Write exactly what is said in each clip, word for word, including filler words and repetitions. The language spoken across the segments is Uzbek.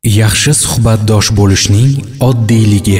Yaxshi suhbatdosh bo'lishning oddiyligi.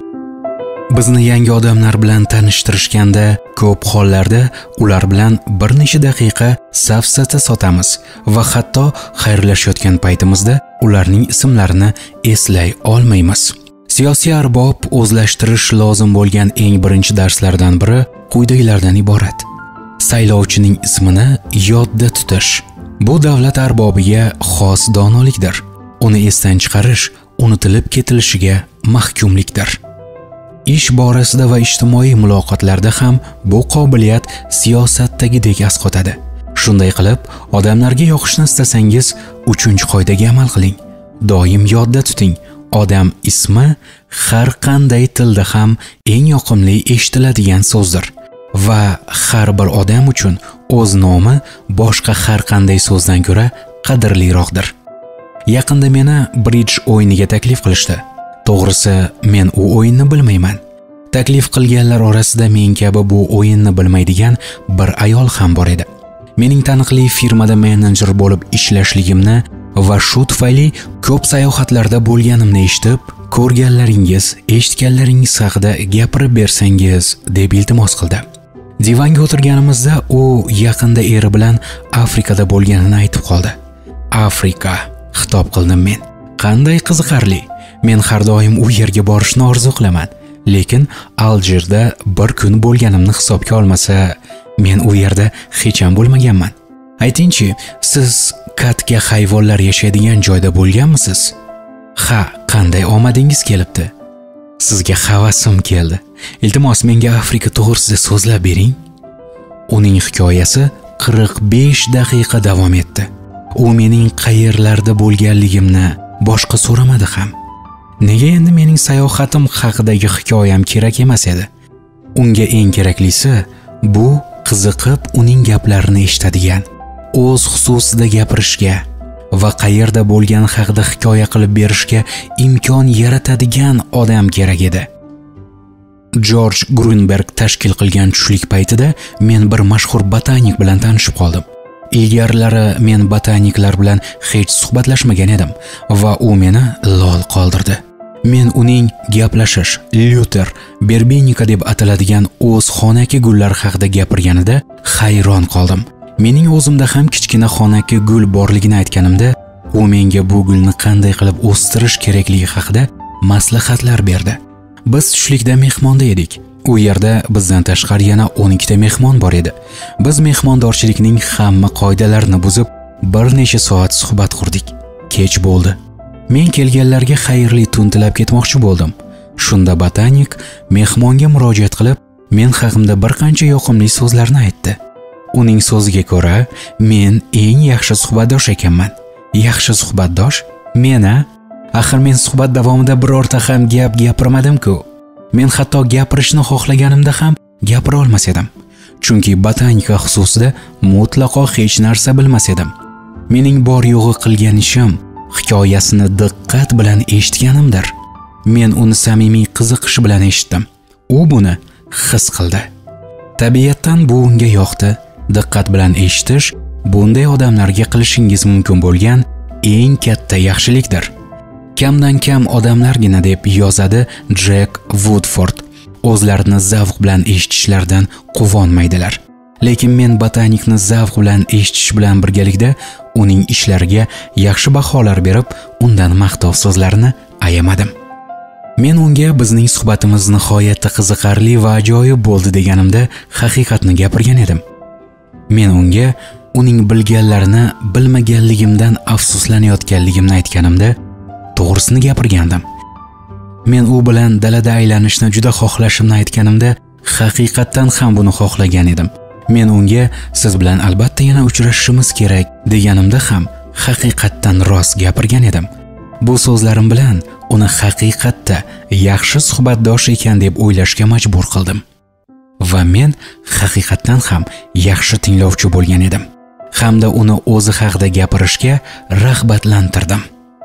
Bizni yangi odamlar bilan tanishtirishganda ko'p hollarda ular bilan bir necha daqiqa safsata sotamiz va hatto xayrlashayotgan paytimizda ularning ismlarini eslay olmaymiz. Siyosiy arbob o'zlashtirish lozim bo'lgan eng birinchi darslardan biri quyidagilardan iborat. Saylovchining ismini yodda tutish. Bu davlat arbobiga xos donolikdir. Uni esdan chiqarish unutilib ketilishiga mahkumlikdir. Ish borasida va ijtimoiy muloqotlarda ham bu qobiliyat siyosatdagidek asqotadi. Shunday qilib, odamlarga yoqishni istasangiz, uchinchi qoidaga amal qiling. Doim yodda tuting. Odam ismi har qanday tilda ham eng yoqimli eshitiladigan so'zdir va har bir odam uchun o'z nomi boshqa har qanday so'zdan ko'ra qadrliroqdir. Yaqinda meni bridge o'yiniga taklif qilishdi. To'g'risi, men u o'yinni bilmayman. Taklif qilganlar orasida men kabi bu o'yinni bilmaydigan bir ayol ham bor edi. Mening taniqli firmada menejer bo'lib ishlashligimni va shu tufayli ko'p sayohatlarda bo'lganimni eshitib, ko'rganlaringiz, eshitganlaringiz haqida gapirib bersangiz deb iltimos qildi. Divanga o'tirganimizda u yaqinda eri bilan Afrikada bo'lganini aytib qoldi. Afrika, xitob qildim men. Qanday qiziqarli. Men har doim u yerga borishni orzu qilaman. Lekin Aljerda bir kun bo'lganimni hisobga olmasa, men u yerda hech ham bo'lmaganman. Aytingchi, siz katka hayvonlar yashaydigan joyda bo'lganmisiz? Ha, qanday omadingiz kelibdi? Sizga havasim keldi. Iltimos, menga Afrika to'g'risida so'zlab bering. Uning hikoyasi qirq besh daqiqa davom etdi. U mening qayerlarda bo'lganligimni boshqa so'ramadi ham. Nega endi mening sayohatim haqidagi hikoyam kerak emas edi? Unga eng keraklisi bu qiziqib uning gaplarini eshitadigan, o'z xususida gapirishga va qayerda bo'lgan haqida hikoya qilib berishga imkon yaratadigan odam kerak edi. George Grunberg tashkil qilgan tushlik paytida men bir mashhur botanik bilan tanishib qoldim. Ilgarilari men botaniklar bilan hech suhbatlashmagan edim va u meni lol qoldirdi. Men uning gaplashish, Luther, berbenika deb ataladigan o'z xonaki gullar haqida gapirganida hayron qoldim. Mening o'zimda ham kichkina xonaki gul borligini aytganimda, u menga bu gulni qanday qilib o'stirish kerakligi haqida maslahatlar berdi. Biz tushlikda mehmonda edik. U yerda bizdan tashqari yana o'n ikkita mehmon bor edi. Biz mehmondorchilikning hamma qoidalarini buzib, bir necha soat suhbat qurdik. Kech bo'ldi. Men kelganlarga xayrli tun tilab ketmoqchi bo'ldim. Shunda botanik mehmonga murojaat qilib, men haqimda bir qancha yoqimli so'zlarni aytdi. Uning so'ziga ko'ra, men eng yaxshi suhbatdosh ekanman. Yaxshi suhbatdosh? Meni? Axir men suhbat davomida birorta ham gap gapirmadim-ku. Men hatto gapirishni xohlaganimda ham gapira olmas edim. Chunki botanika xususida mutlaqo hech narsa bilmas edim. Mening bor yo'g'i qilgan ishim hikoyasini diqqat bilan eshitganimdir. Men uni samimiy qiziqish bilan eshitdim. U buni his qildi. Tabiatdan bu unga yoqdi. Diqqat bilan eshitish bunday odamlarga qilishingiz mumkin bo'lgan eng katta yaxshilikdir. Kamdan kam odamlargina deb yozadi Jack Woodford. O'zlarini zavq bilan eshitishlaridan quvonmaydilar. Lekin men botanikni zavq bilan eshitish bilan birgalikda uning ishlariga yaxshi baholar berib, undan maqtov so'zlarini ayamadim. Men unga bizning suhbatimiz nihoyatda qiziqarli va ajoyib bo'ldi deganimda haqiqatni gapirgan edim. Men unga uning bilganlarini bilmaganligimdan afsuslanayotganligimni aytganimda to'g'risini gapirgandim. Men u bilan dalada aylanishni juda xohlashimni aytganimda haqiqatdan ham buni xohlagan edim. Men unga siz bilan albatta yana uchrashishimiz kerak deganimda ham haqiqatdan rost gapirgan edim. Bu so'zlarim bilan uni haqiqatda yaxshi suhbatdosh ekan deb o'ylashga majbur qildim. Va men haqiqatdan ham yaxshi tinglovchi bo'lgan edim. Hamda uni o'zi haqida gapirishga rag'batlantirdim.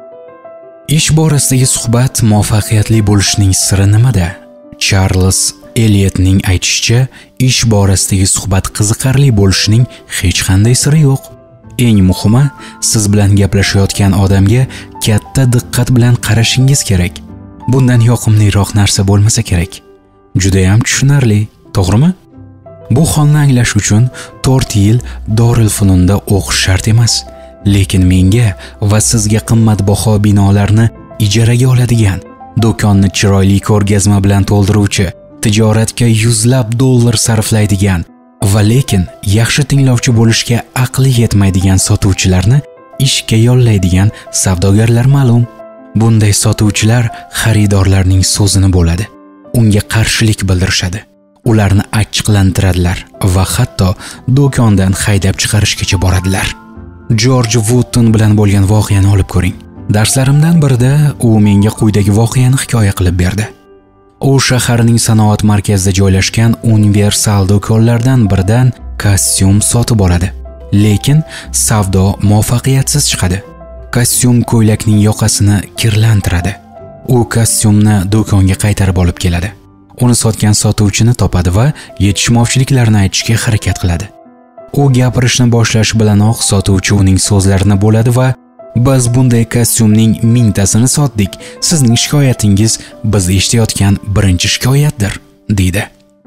Ish borasidagi suhbat muvaffaqiyatli bo'lishning siri nimada? Charles Eliotning aytishicha, ish borasidagi suhbat qiziqarli bo'lishining hech qanday siri yo'q. Eng muhimi, siz bilan gaplashayotgan odamga katta katta diqqat bilan qarashingiz kerak. Bundan yoqimliroq narsa bo'lmasa kerak. Juda ham tushunarli, to'g'rimi? Bu holni anglash uchun to'rt yil Dorilfununda o'qish shart emas, lekin menga va sizga qimmatbaho binolarni ijaraga oladigan, do'konni chiroyli ko'rgazma bilan to'ldiruvchi, tijoratga yuzlab dollar sarflaydigan va lekin yaxshi tinglovchi bo'lishga aqli yetmaydigan sotuvchilarni ishga yollaydigan savdogarlar ma'lum. Bunday sotuvchilar xaridorlarning so'zini bo'ladi, unga qarshilik bildirishadi, ularni achchiqlantiradilar va hatto do'kondan haydab chiqarishgacha boradilar. Jorj Wotton bilan bo'lgan voqeani olib ko'ring. Darslarimdan birida u menga quyidagi voqeani hikoya qilib berdi. U shaharning sanoat markazida joylashgan universal do'konlardan biridan kostyum sotib oladi. Lekin savdo muvaffaqiyatsiz chiqadi. Kostyum ko'ylakning yoqasini kirlantiradi. U kostyumni do'konga qaytarib olib keladi. Uni sotgan sotuvchini topadi va yetishmovchiliklarni aytishga harakat qiladi. U gapirishni boshlash bilanoq sotuvchi uning so'zlarini bo'ladi va biz bunday kostyumning mingtasini sotdik. Sizning shikoyatingiz biz eshitayotgan birinchi shikoyatdir, deydi.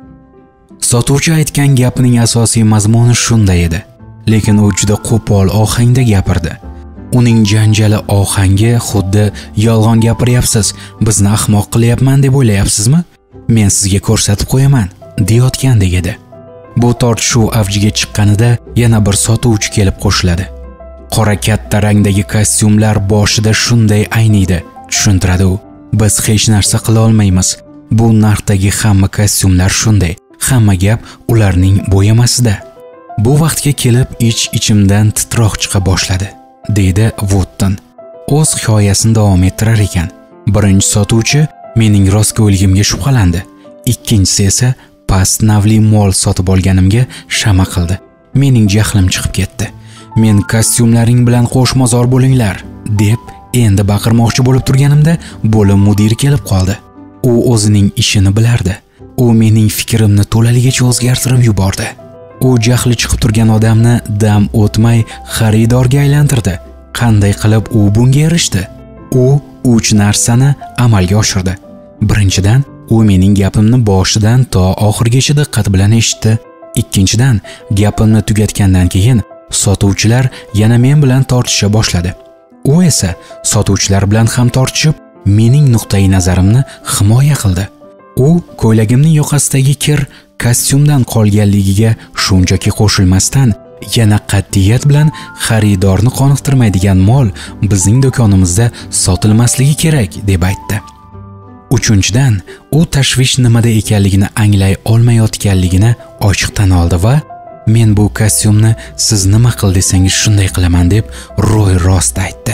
Sotuvchi aytgan gapining asosiy mazmuni shunday edi, lekin u juda qo'pol ohangda gapirdi. Uning janjali ohangi xuddi yolg'on gapiryapsiz, bizni ahmoq qilyapman deb o'ylayapsizmi? Men sizga ko'rsatib qo'yaman, deyotgandek edi. Bu tortishuv avjiga chiqqanida yana bir sotuvchi kelib qo'shiladi. Qora katta rangdagi kostyumlar boshida shunday ayniydi, tushuntiradi u. Biz hech narsa qila olmaymiz. Bu narxdagi hamma kostyumlar shunday. Hamma gap ularning bo'yamasida. Bu vaqtga kelib ich-ichimdan titroq chiqa boshladi, deydi Wotton. O'z hikoyasini davom ettirar ekan. Birinchi sotuvchi mening rostgo'yligimga shubhalandi. Ikkinchisi esa past navli mol sotib olganimga shama qildi. Mening jahlim chiqib ketdi. Men kostyumlaring bilan qo'shmozor bo'linglar, deb endi baqirmoqchi bo'lib turganimda bo'lim mudiri kelib qoldi. U o'zining ishini bilardi. U mening fikrimni to'laligicha o'zgartirib yubordi. U jahli chiqib turgan odamni dam o'tmay xaridorga aylantirdi. Qanday qilib u bunga erishdi? U uch narsani amalga oshirdi. Birinchidan, u mening gapimni boshidan to oxirigacha diqqat bilan eshitdi. Ikkinchidan, gapimni tugatgandan keyin sotuvchilar yana men bilan tortisha boshladi. U esa sotuvchilar bilan ham tortishib, mening nuqtai nazarimni himoya qildi. U ko'ylagimning yoqasidagi kir kostyumdan qolganligiga shunchaki qo'shilmasdan, yana qat'iyat bilan xaridorni qoniqtirmaydigan mol bizning do'konimizda sotilmasligi kerak deb aytdi. Uchinchidan, u tashvish nimada ekanligini anglay olmayotganligini ochiq tan oldi va men bu kostyumni siz nima qil desangiz shunday qilaman deb ro'y rost aytdi.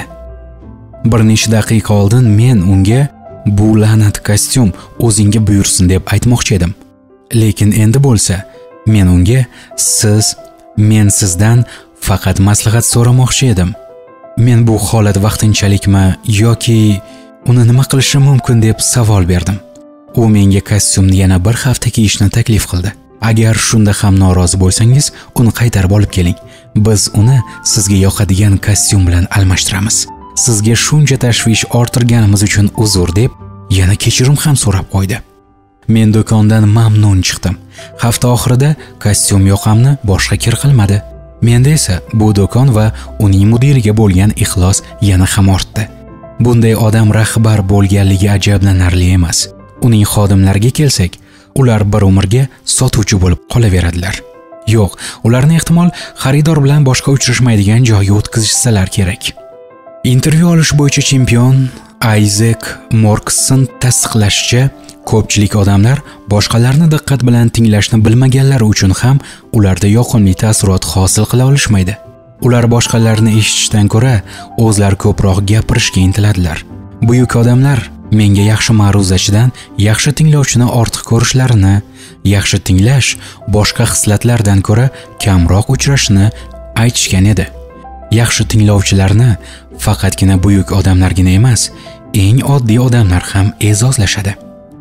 Bir necha daqiqa oldin men unga bu la'nat kostyum o'zingga buyursin deb aytmoqchi edim. Lekin endi bo'lsa, men unga siz, men sizdan faqat maslahat so'ramoqchi edim. Men bu holat vaqtinchalikmi yoki uni nima qilishim mumkin deb savol berdim. U menga kostyumni yana bir hafta kiyishni taklif qildi. Agar shunda ham norozi bo'lsangiz, uni qaytarib olib keling. Biz uni sizga yoqadigan kostyum bilan almashtiramiz. Sizga shuncha tashvish orttirganimiz uchun uzr deb yana kechirim ham so'rab qo'ydi. Men do'kondan mamnun chiqdim. Hafta oxirida kostyum yoqamni boshqa kir qilmadi. Menda esa bu do'kon va uning mudiriga bo'lgan ixlos yana ham ortdi. Bunday odam rahbar bo'lganligi ajablanarli emas. Uning xodimlariga kelsak, ular bir umrga sotuvchi bo'lib qolaveradilar. Yo'q, ularni ehtimol xaridor bilan boshqa uchrashmaydigan joyga o'tkazishsalar kerak. Intervyu olish bo'yicha chempion Isaac Morkson tasdiqlashicha, ko'pchilik odamlar boshqalarni diqqat bilan tinglashni bilmaganlari uchun ham ularda yoqimli taassurot hosil qila olishmaydi. Ular boshqalarni eshitishdan ko'ra o'zlari ko'proq gapirishga intiladilar. Buyuk odamlar menga yaxshi ma'ruzachidan yaxshi tinglovchini ortiq ko'rishlarini, yaxshi tinglash boshqa xislatlardan ko'ra kamroq uchrashini aytishgan edi. Yaxshi tinglovchilarni faqatgina buyuk odamlargina emas, eng oddiy odamlar ham e'zozlashadi.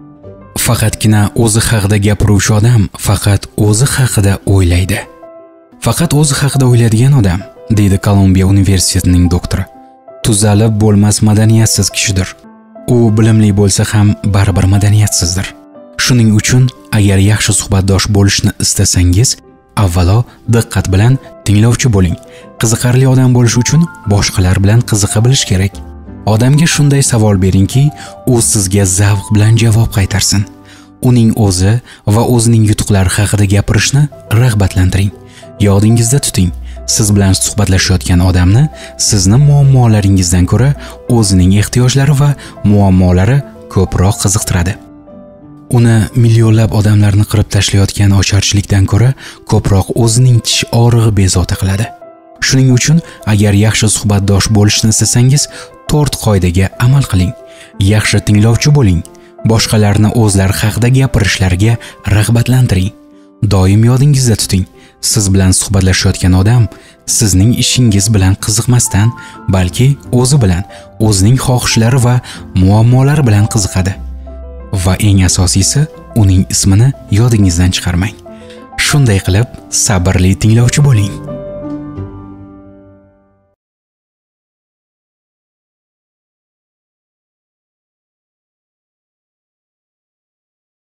Faqatgina o'zi haqida gapiruvchi odam faqat o'zi haqida o'ylaydi. Faqat o'zi haqida o'ylaydigan odam, deydi Kolumbiya universitetining doktori. tuzalib bo'lmas madaniyatsiz kishidir. U bilimli bo'lsa ham baribir madaniyatsizdir. Shuning uchun agar yaxshi suhbatdosh bo'lishni istasangiz, avvalo diqqat bilan tinglovchi bo'ling. Qiziqarli odam bo'lish uchun boshqalar bilan qiziqa bilish kerak. Odamga shunday savol beringki, u sizga zavq bilan javob qaytarsin. Uning o'zi va o'zining yutuqlari haqida gapirishni rag'batlantiring. Yodingizda tuting, siz bilan suhbatlashayotgan odamni sizni muammolaringizdan ko'ra o'zining ehtiyojlari va muammolari ko'proq qiziqtiradi. Uni millionlab odamlarni qirib tashlayotgan ocharchilikdan ko'ra ko'proq o'zining tish og'rig'i bezovta qiladi. Shuning uchun agar yaxshi suhbatdosh bo'lishni istasangiz, to'rt qoidaga amal qiling. Yaxshi tinglovchi bo'ling. Boshqalarni o'zlari haqida gapirishlariga rag'batlantiring. Doim yodingizda tuting, siz bilan suhbatlashayotgan odam sizning ishingiz bilan qiziqmasdan, balki o'zi bilan, o'zining xohishlari va muammolari bilan qiziqadi. Va eng asosiysi, uning ismini yodingizdan chiqarmang. Shunday qilib, sabrli tinglovchi bo'ling.